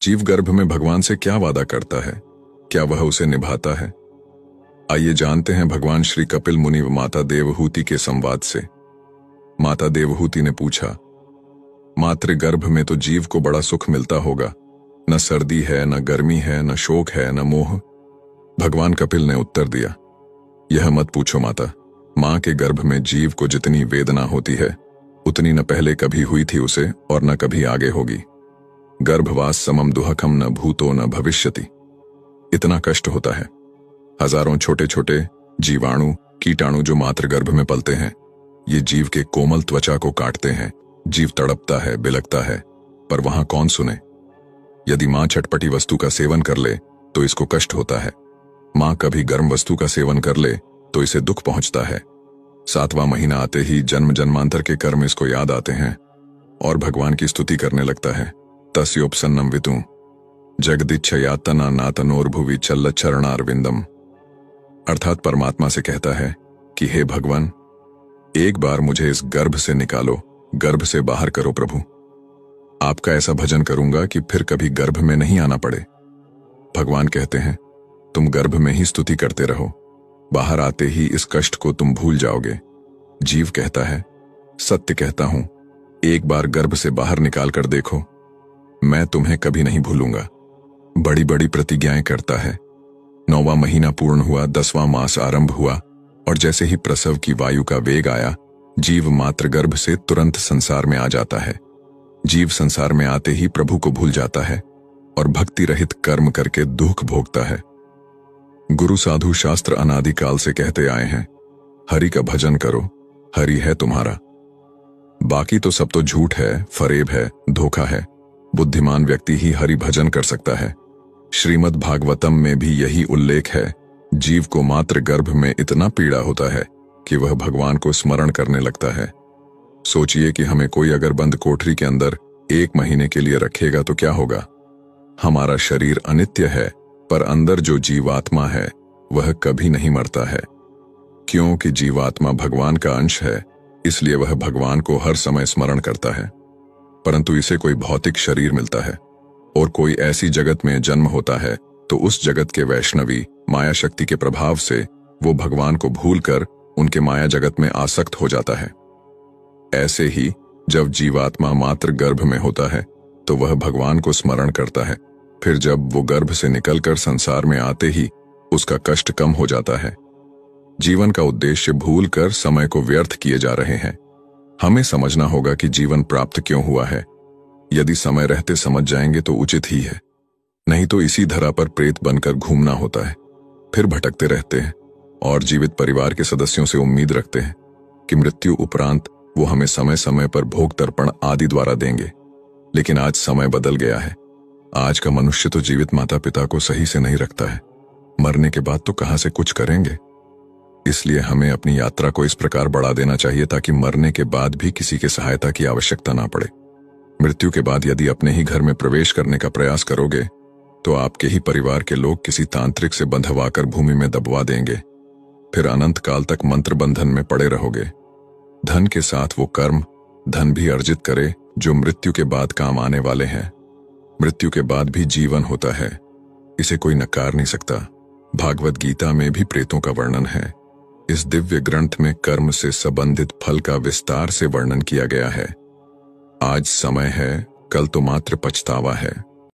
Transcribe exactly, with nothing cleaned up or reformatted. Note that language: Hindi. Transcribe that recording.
जीव गर्भ में भगवान से क्या वादा करता है, क्या वह उसे निभाता है? आइए जानते हैं भगवान श्री कपिल मुनि व माता देवहूति के संवाद से। माता देवहूति ने पूछा, मातृ गर्भ में तो जीव को बड़ा सुख मिलता होगा, न सर्दी है, न गर्मी है, न शोक है, न मोह। भगवान कपिल ने उत्तर दिया, यह मत पूछो माता। मां के गर्भ में जीव को जितनी वेदना होती है उतनी न पहले कभी हुई थी उसे और न कभी आगे होगी। गर्भवास समम दुहकम न भूतो न भविष्यति। इतना कष्ट होता है। हजारों छोटे छोटे जीवाणु कीटाणु जो मातृ गर्भ में पलते हैं, ये जीव के कोमल त्वचा को काटते हैं। जीव तड़पता है, बिलकता है, पर वहां कौन सुने? यदि मां चटपटी वस्तु का सेवन कर ले तो इसको कष्ट होता है। मां कभी गर्म वस्तु का सेवन कर ले तो इसे दुख पहुंचता है। सातवां महीना आते ही जन्म जन्मांतर के कर्म इसको याद आते हैं और भगवान की स्तुति करने लगता है। तस्योपसन्नम वितु जगदिच्छयातना नातनोर्भुवि चल्ल चरणारविंदम। अर्थात परमात्मा से कहता है कि हे भगवान, एक बार मुझे इस गर्भ से निकालो, गर्भ से बाहर करो प्रभु। आपका ऐसा भजन करूंगा कि फिर कभी गर्भ में नहीं आना पड़े। भगवान कहते हैं, तुम गर्भ में ही स्तुति करते रहो, बाहर आते ही इस कष्ट को तुम भूल जाओगे। जीव कहता है, सत्य कहता हूं, एक बार गर्भ से बाहर निकाल कर देखो, मैं तुम्हें कभी नहीं भूलूंगा। बड़ी बड़ी प्रतिज्ञाएं करता है। नौवां महीना पूर्ण हुआ, दसवां मास आरंभ हुआ और जैसे ही प्रसव की वायु का वेग आया, जीव मातृ गर्भ से तुरंत संसार में आ जाता है। जीव संसार में आते ही प्रभु को भूल जाता है और भक्ति रहित कर्म करके दुख भोगता है। गुरु साधु शास्त्र अनादिकाल से कहते आए हैं, हरि का भजन करो, हरि है तुम्हारा। बाकी तो सब तो झूठ है, फरेब है, धोखा है। बुद्धिमान व्यक्ति ही हरि भजन कर सकता है। श्रीमद् भागवतम में भी यही उल्लेख है। जीव को मातृ गर्भ में इतना पीड़ा होता है कि वह भगवान को स्मरण करने लगता है। सोचिए कि हमें कोई अगर बंद कोठरी के अंदर एक महीने के लिए रखेगा तो क्या होगा? हमारा शरीर अनित्य है, पर अंदर जो जीवात्मा है वह कभी नहीं मरता है। क्योंकि जीवात्मा भगवान का अंश है, इसलिए वह भगवान को हर समय स्मरण करता है। परंतु इसे कोई भौतिक शरीर मिलता है और कोई ऐसी जगत में जन्म होता है तो उस जगत के वैष्णवी माया शक्ति के प्रभाव से वो भगवान को भूलकर उनके माया जगत में आसक्त हो जाता है। ऐसे ही जब जीवात्मा मातृ गर्भ में होता है तो वह भगवान को स्मरण करता है। फिर जब वो गर्भ से निकलकर संसार में आते ही उसका कष्ट कम हो जाता है। जीवन का उद्देश्य भूलकर समय को व्यर्थ किए जा रहे हैं। हमें समझना होगा कि जीवन प्राप्त क्यों हुआ है। यदि समय रहते समझ जाएंगे तो उचित ही है, नहीं तो इसी धरा पर प्रेत बनकर घूमना होता है। फिर भटकते रहते हैं और जीवित परिवार के सदस्यों से उम्मीद रखते हैं कि मृत्यु उपरांत वो हमें समय समय पर भोग तर्पण आदि द्वारा देंगे। लेकिन आज समय बदल गया है। आज का मनुष्य तो जीवित माता पिता को सही से नहीं रखता है, मरने के बाद तो कहां से कुछ करेंगे। इसलिए हमें अपनी यात्रा को इस प्रकार बढ़ा देना चाहिए ताकि मरने के बाद भी किसी की सहायता की आवश्यकता ना पड़े। मृत्यु के बाद यदि अपने ही घर में प्रवेश करने का प्रयास करोगे तो आपके ही परिवार के लोग किसी तांत्रिक से बंधवाकर भूमि में दबवा देंगे। फिर अनंत काल तक मंत्र बंधन में पड़े रहोगे। धन के साथ वो कर्म धन भी अर्जित करे जो मृत्यु के बाद काम आने वाले हैं। मृत्यु के बाद भी जीवन होता है, इसे कोई नकार नहीं सकता। भागवत गीता में भी प्रेतों का वर्णन है। इस दिव्य ग्रंथ में कर्म से संबंधित फल का विस्तार से वर्णन किया गया है। आज समय है, कल तो मात्र पछतावा है।